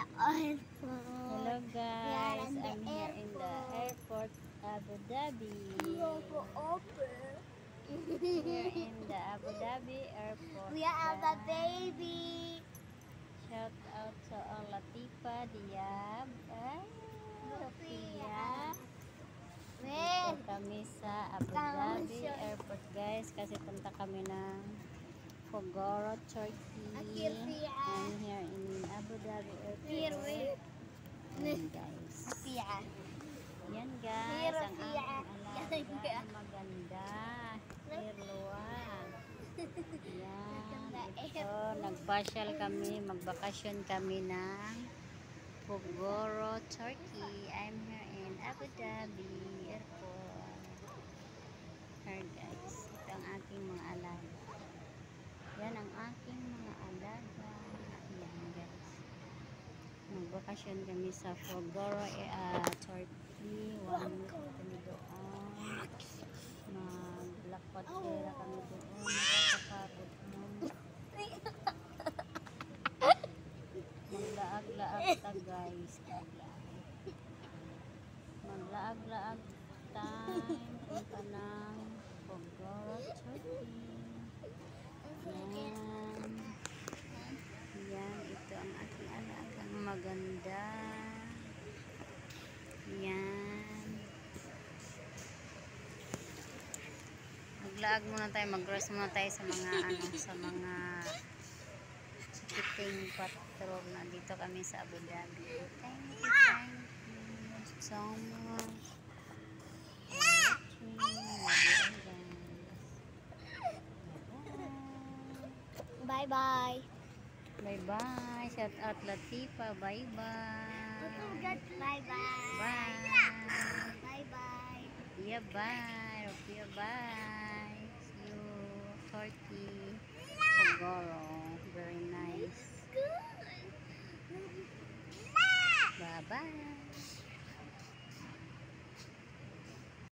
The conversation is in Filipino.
airport. Hello guys, in the I'm here in the airport Abu Dhabi. Here in the Abu Dhabi airport. We are the guys. baby. Shout out to all Latifa, Diab, Sophia. Dito kami sa Abu Dhabi airport guys kasi punta kami ng Puguru, Turkey. I'm here in Abu Dhabi airport. Yan guys. Yan guys, ang aking alaga maganda. Irluwang. Yan. Ito, nagpasyal kami, magbakasyon kami ng Puguru, Turkey. I'm here in Abu Dhabi airport. Here guys, ito ang aking mga alaga. Yan ang aking mga alaga. Yan guys. Magbakasyon kami sa Puguru, Turkey. 1 week kami doon. Maglakot pera kami doon. Nakakapagod mo. Maglaag-laag ta guys. Maglaag-laag time. Punta ng Puguru, Turkey. Yan. Yan. Ito ang aking alagang maganda. Yan. Maglaag muna tayo. Mag-rest muna tayo sa mga sa mga chikiting patrol na dito kami sa Abu Dhabi. Thank you so much. Bye bye. Bye bye. Shout out Latifa. Bye bye. Bye bye. Bye. Bye bye. Yeah, bye. Rupia, bye. See you, Turkey. Puguru. Very nice. Bye bye.